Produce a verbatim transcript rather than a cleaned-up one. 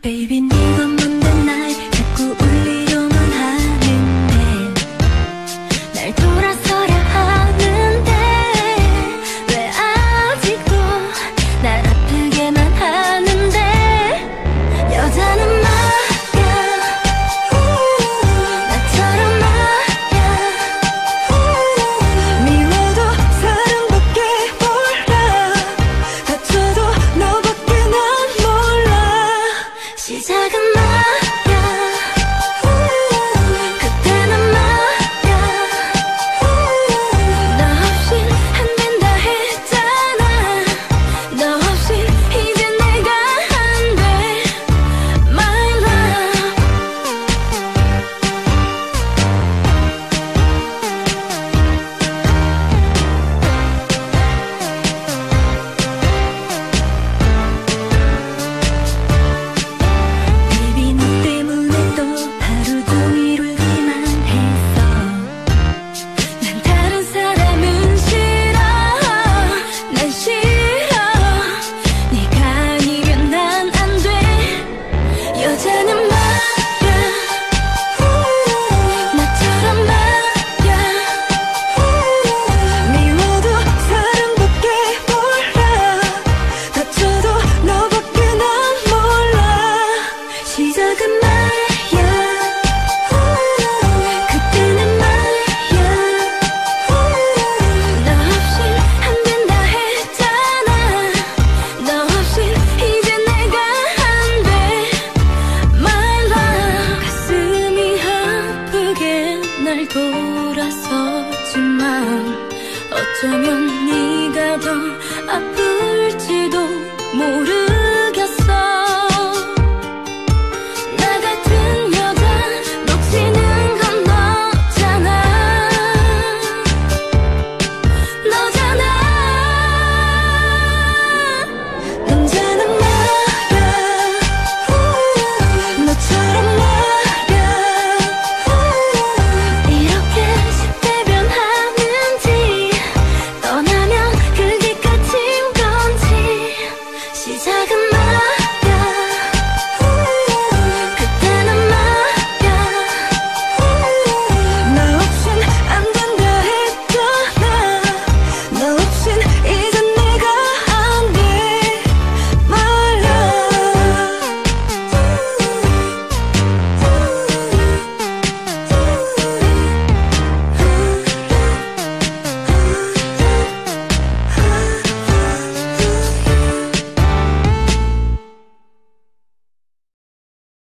Baby 네가 뭔데 날 자꾸 울리려만 하는데 날 돌아서려 하는데 왜 아직도 날 아프게만 하는데 여자는 말야 나처럼 말야 미워도 사랑밖에 몰라 다쳐도 너밖에 난 몰라 시작은 말야 그때는 말야 너 없인 안 된다 했잖아 너 없인 이제 내가 안 돼 My love Baby 너 때문에 또 하루 종일 울기만 했어 난 다른 사람은 싫어 난 싫어 네가 아니면 난 안 돼 여자는 말야 나처럼 말야 미워도 사랑밖에 몰라 다쳐도 너밖에 난 몰라 시작은